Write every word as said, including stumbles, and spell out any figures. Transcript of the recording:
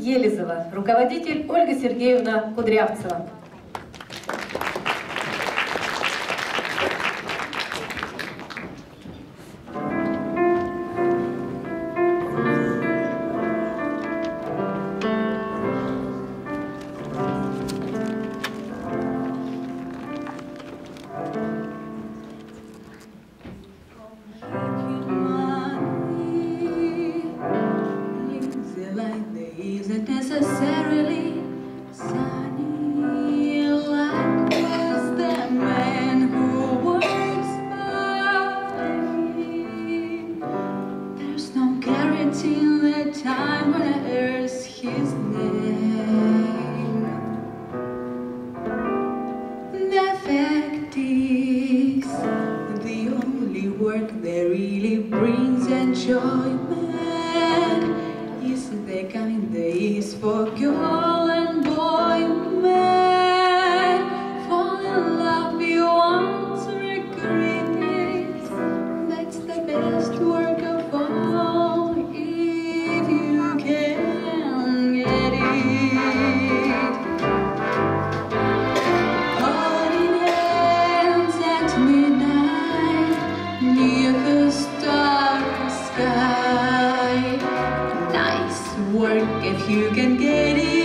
Елезова, руководитель Ольга Сергеевна Кудрявцева. Necessarily sunny, like was the man who works for me. There's no guarantee in the time when I hears his name. The fact is, the only work that really brings enjoyment is the kind that is for girl and boy, man. Fall in love, you want to regret it. That's the best work of all, if you can get it. Holding hands at midnight, near the starry sky. Nice work if you can get it.